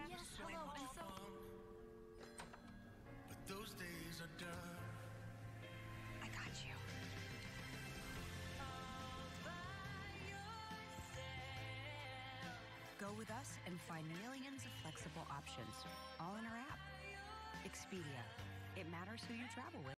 Yes, hello, and so... But those days are done. I got you. Go with us and find millions of flexible options, all in our app. Expedia. It matters who you travel with.